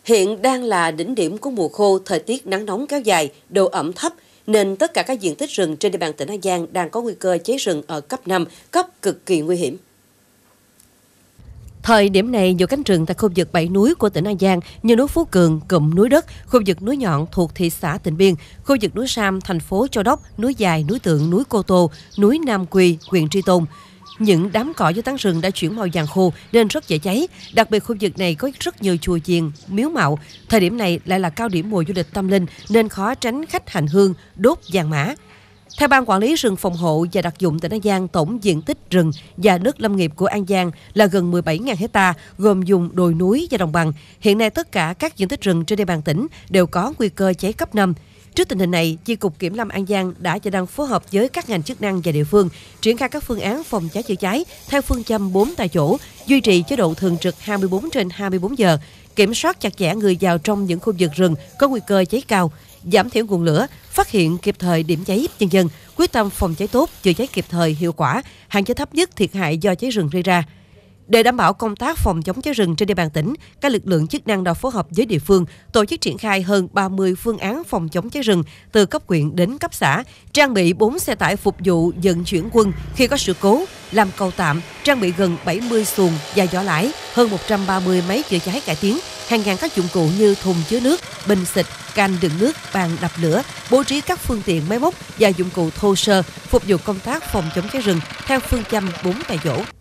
Hiện đang là đỉnh điểm của mùa khô, thời tiết nắng nóng kéo dài, độ ẩm thấp, nên tất cả các diện tích rừng trên địa bàn tỉnh An Giang đang có nguy cơ cháy rừng ở cấp 5, cấp cực kỳ nguy hiểm. Thời điểm này, nhiều cánh rừng tại khu vực 7 núi của tỉnh An Giang như núi Phú Cường, cụm núi Đất, khu vực núi Nhọn thuộc thị xã Tịnh Biên, khu vực núi Sam, thành phố Châu Đốc, núi Dài, núi Tượng, núi Cô Tô, núi Nam Quy, huyện Tri Tôn. Những đám cỏ dưới tán rừng đã chuyển màu vàng khô nên rất dễ cháy. Đặc biệt khu vực này có rất nhiều chùa chiền, miếu mạo. Thời điểm này lại là cao điểm mùa du lịch tâm linh nên khó tránh khách hành hương, đốt vàng mã. Theo Ban Quản lý rừng phòng hộ và đặc dụng tỉnh An Giang, tổng diện tích rừng và đất lâm nghiệp của An Giang là gần 17.000 hecta, gồm vùng đồi núi và đồng bằng. Hiện nay tất cả các diện tích rừng trên địa bàn tỉnh đều có nguy cơ cháy cấp 5. Trước tình hình này, Chi cục Kiểm lâm An Giang đã và đang phối hợp với các ngành chức năng và địa phương triển khai các phương án phòng cháy chữa cháy theo phương châm 4 tại chỗ, duy trì chế độ thường trực 24/24 giờ, kiểm soát chặt chẽ người vào trong những khu vực rừng có nguy cơ cháy cao, giảm thiểu nguồn lửa, phát hiện kịp thời điểm cháy, nhân dân quyết tâm phòng cháy tốt, chữa cháy kịp thời, hiệu quả, hạn chế thấp nhất thiệt hại do cháy rừng gây ra. Để đảm bảo công tác phòng chống cháy rừng trên địa bàn tỉnh, các lực lượng chức năng đã phối hợp với địa phương tổ chức triển khai hơn 30 phương án phòng chống cháy rừng từ cấp huyện đến cấp xã, trang bị 4 xe tải phục vụ vận chuyển quân khi có sự cố, làm cầu tạm, trang bị gần 70 xuồng và giỏ lãi, hơn 130 máy chữa cháy cải tiến, hàng ngàn các dụng cụ như thùng chứa nước, bình xịt, can đựng nước, bàn đập lửa, bố trí các phương tiện máy móc và dụng cụ thô sơ phục vụ công tác phòng chống cháy rừng theo phương châm 4 tại chỗ.